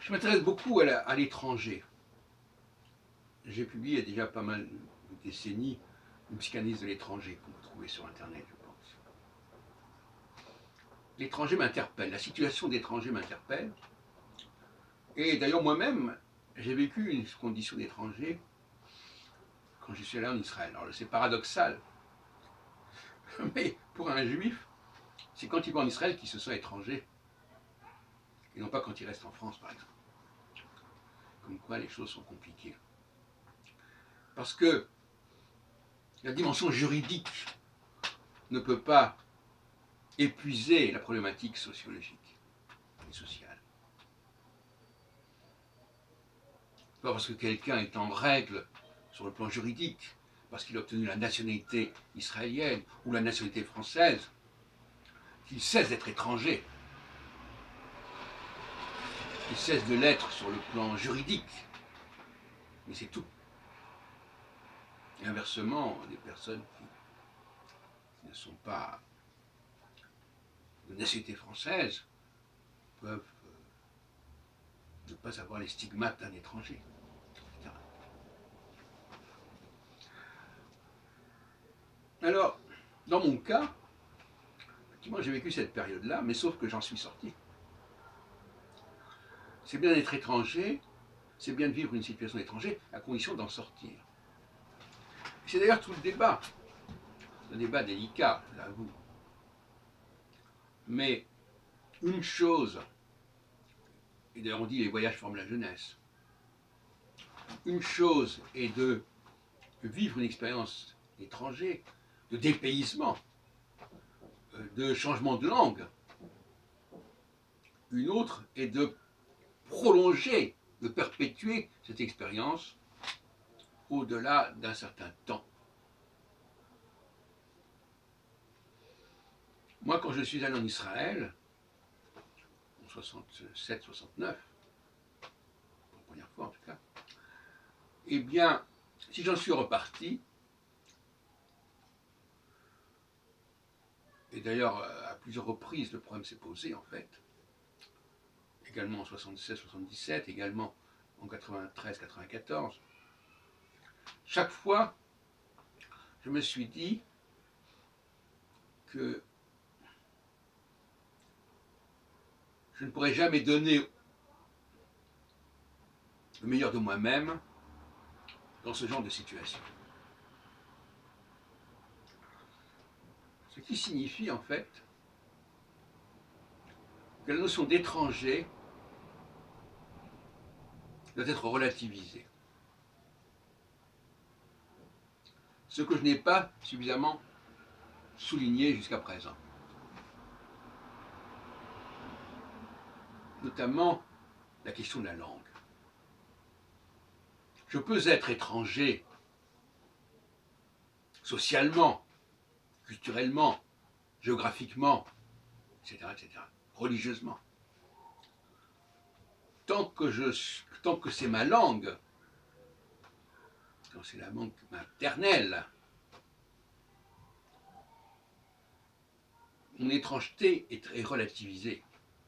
Je m'intéresse beaucoup à l'étranger. J'ai publié il y a déjà pas mal de décennies une psychanalyse de l'étranger qu'on peut trouver sur Internet, je pense. L'étranger m'interpelle, la situation d'étranger m'interpelle. Et d'ailleurs moi-même, j'ai vécu une condition d'étranger quand je suis allé en Israël. Alors c'est paradoxal, mais pour un juif, c'est quand il va en Israël qu'il se sent étranger, et non pas quand il reste en France par exemple. Comme quoi les choses sont compliquées. Parce que la dimension juridique ne peut pas épuiser la problématique sociologique et sociale. Pas parce que quelqu'un est en règle sur le plan juridique, parce qu'il a obtenu la nationalité israélienne ou la nationalité française, qu'il cesse d'être étranger. Il cesse de l'être sur le plan juridique. Mais c'est tout. Et inversement, des personnes qui ne sont pas de nationalité française peuvent ne pas avoir les stigmates d'un étranger, etc. Alors, dans mon cas, effectivement, j'ai vécu cette période-là, mais sauf que j'en suis sorti. C'est bien d'être étranger, c'est bien de vivre une situation d'étranger, à condition d'en sortir. C'est d'ailleurs tout le débat. C'est un débat délicat, j'avoue. Mais une chose, et d'ailleurs on dit les voyages forment la jeunesse, une chose est de vivre une expérience étrangère, de dépaysement, de changement de langue. Une autre est de prolonger, de perpétuer cette expérience au-delà d'un certain temps. Moi, quand je suis allé en Israël, en 67-69, pour la première fois en tout cas, eh bien, si j'en suis reparti, et d'ailleurs à plusieurs reprises le problème s'est posé en fait, également en 76-77, également en 93-94, chaque fois, je me suis dit que je ne pourrais jamais donner le meilleur de moi-même dans ce genre de situation. Ce qui signifie en fait que la notion d'étranger doit être relativisée. Ce que je n'ai pas suffisamment souligné jusqu'à présent. Notamment la question de la langue. Je peux être étranger socialement, culturellement, géographiquement, etc., religieusement. Tant que c'est ma langue, quand c'est la langue maternelle, mon étrangeté est relativisée.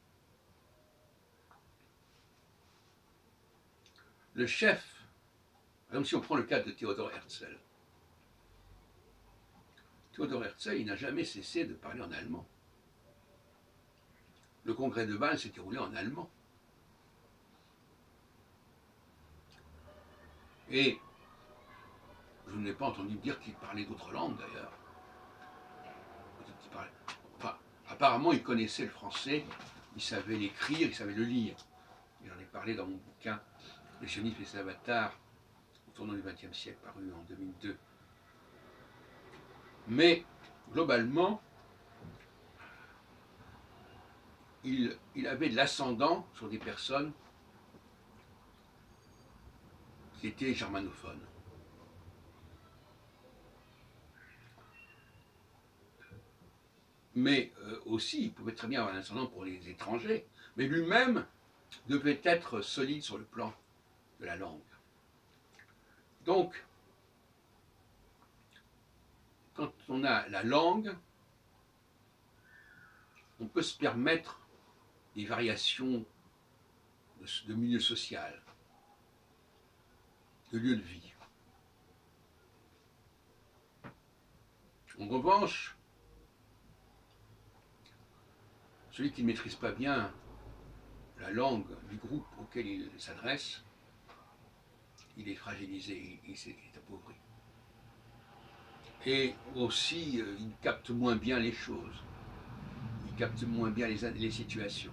Le chef, par exemple si on prend le cas de Theodor Herzl, Theodor Herzl, il n'a jamais cessé de parler en allemand. Le congrès de Bâle s'est déroulé en allemand. Et je n'ai pas entendu dire qu'il parlait d'autres langues d'ailleurs. Enfin, apparemment, il connaissait le français, il savait l'écrire, il savait le lire. J'en ai parlé dans mon bouquin Les sionistes et les avatars, au tournant du XXe siècle, paru en 2002. Mais, globalement, il avait de l'ascendant sur des personnes qui étaient germanophones. Mais aussi, il pouvait très bien avoir un ascendant pour les étrangers, mais lui-même devait être solide sur le plan de la langue. Donc, quand on a la langue, on peut se permettre des variations de milieu social, de lieu de vie. En revanche, celui qui ne maîtrise pas bien la langue du groupe auquel il s'adresse, il est fragilisé, il est appauvri. Et aussi, il capte moins bien les choses, il capte moins bien les situations.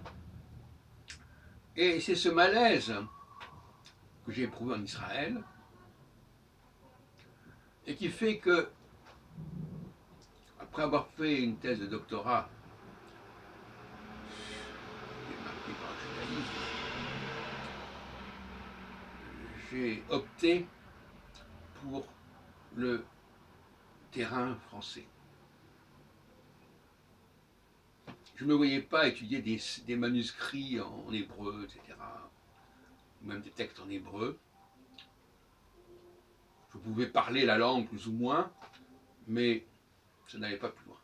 Et c'est ce malaise que j'ai éprouvé en Israël, et qui fait que, après avoir fait une thèse de doctorat, marquée par le judaïsme, j'ai opté pour le terrain français. Je ne me voyais pas étudier des manuscrits en hébreu, etc., ou même des textes en hébreu. Je pouvais parler la langue plus ou moins, mais ça n'allait pas plus loin.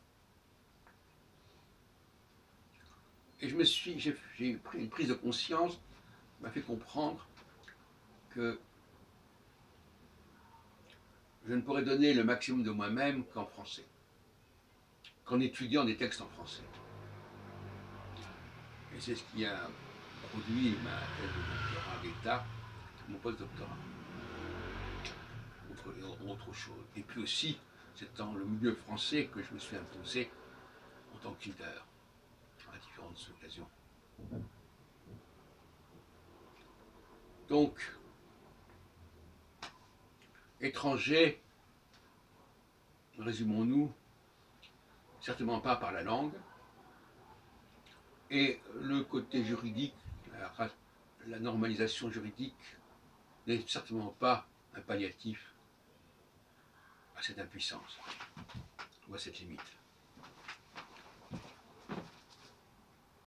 Et j'ai pris une prise de conscience qui m'a fait comprendre que je ne pourrais donner le maximum de moi-même qu'en français, qu'en étudiant des textes en français. Et c'est ce qui a produit ma thèse de doctorat d'État, mon post-doctorat, autre chose. Et puis aussi, c'est dans le milieu français que je me suis imposé en tant que leader, à différentes occasions. Donc, étranger, résumons-nous, certainement pas par la langue, et le côté juridique, la normalisation juridique n'est certainement pas un palliatif à cette impuissance ou à cette limite.